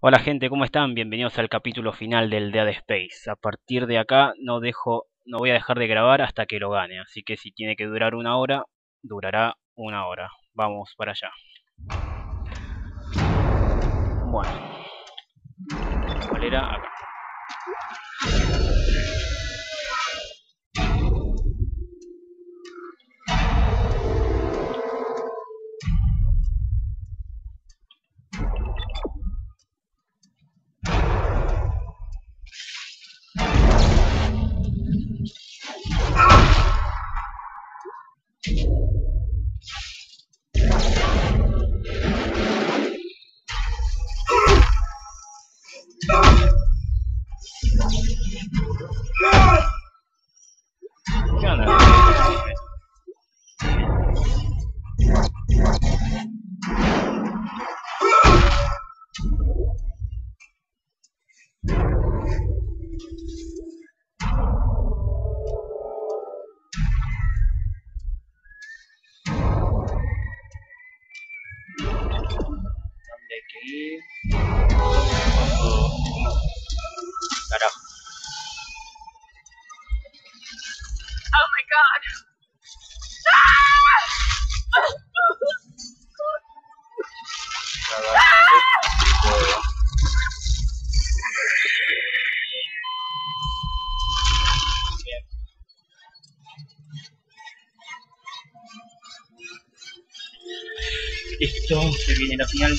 Hola gente, ¿cómo están? Bienvenidos al capítulo final del Dead Space. A partir de acá no voy a dejar de grabar hasta que lo gane, así que si tiene que durar una hora, durará una hora. Vamos para allá. Bueno, ¿cuál era? Acá. ¿Qué onda? ¿Dónde hay que ir? Carajo. Oh my god! Listo, se viene la final.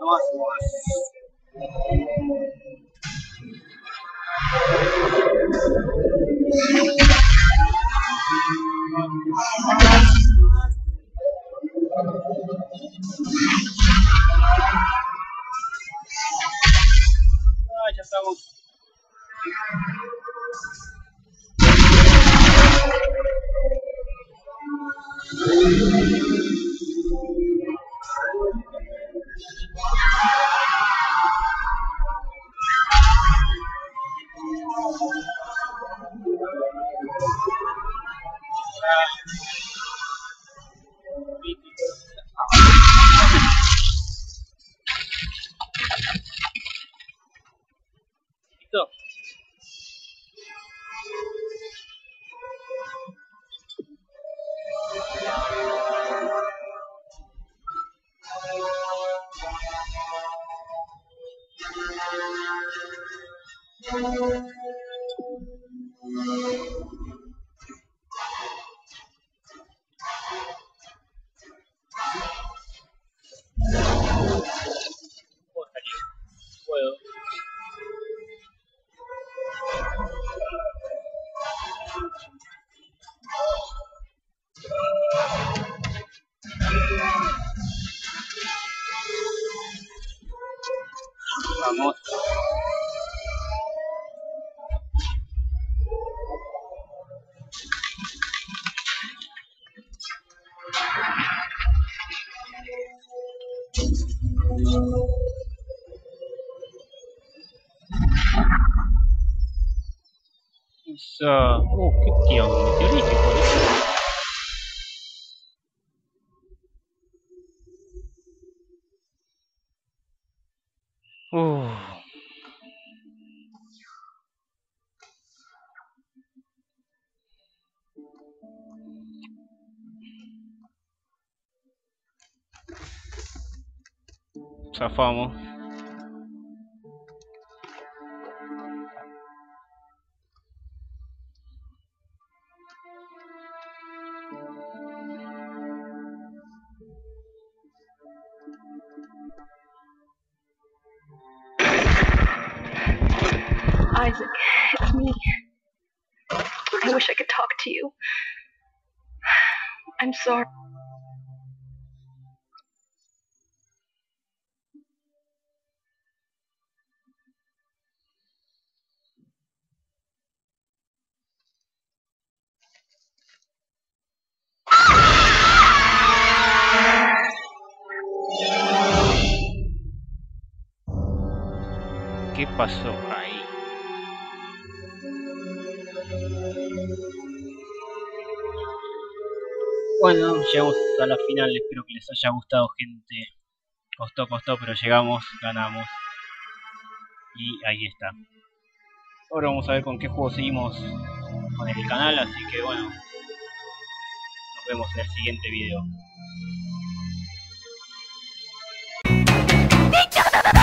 no más, no más. Ah, ya estamos. ¿Listo? Puedo salir. Puedo. Vamos. Eso. ¿Qué tío? Meteorítico. Zafamos. Isaac, it's me. I wish I could talk to you. I'm sorry. ¿Qué pasó ahí? Bueno, llegamos a la final. Espero que les haya gustado, gente. Costó, pero llegamos, ganamos. Y ahí está. Ahora vamos a ver con qué juego seguimos con el canal. Así que bueno, nos vemos en el siguiente video.